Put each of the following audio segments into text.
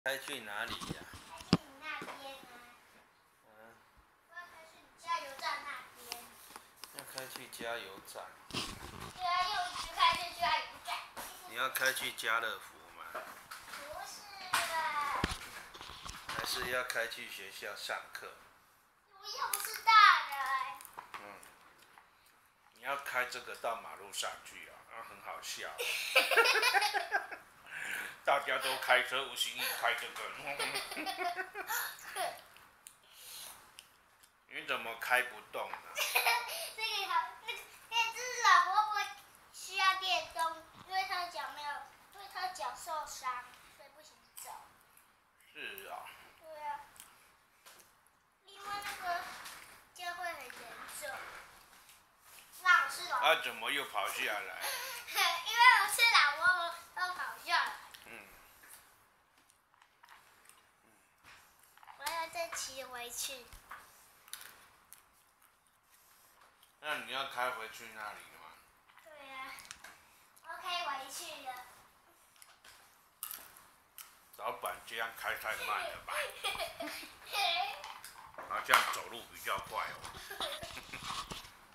开去哪里呀？ 开去你那边啊。 嗯， 我要开去你加油站那边。 要开去加油站。 对啊，又一直开去加油站。 你要开去家乐福吗？ 不是吧？ 还是要开去学校上课？ 我又不是大人。 嗯，你要开这个到马路上去啊，那很好笑。大家都开车，吴欣怡开这个。你怎么开不动呢？ 这个好，这只老婆婆需要电动，因为她的脚没有，因为她的脚受伤，所以不行走。 是啊。 对啊。因为那个就会很严重。那我是老。 啊，怎么又跑下来？ 因为我是老婆婆，都跑下来。我要再骑回去。 那你要开回去那里吗？ 对呀。OK，回去了。 老板这样开太慢了吧？好像走路比较快哦。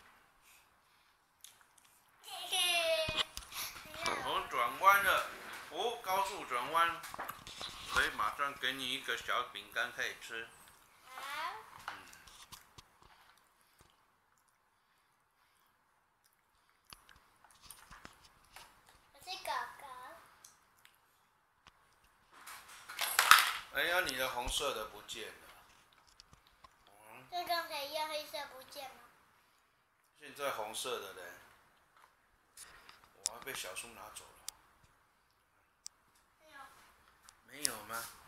我转弯了，哦，高速转弯，所以马上给你一个小饼干可以吃。 好。我是狗狗。 哎呀，你的红色的不见了。 跟刚才一样，黑色不见了。 现在红色的呢？我还被小树拿走了。 没有。 没有吗？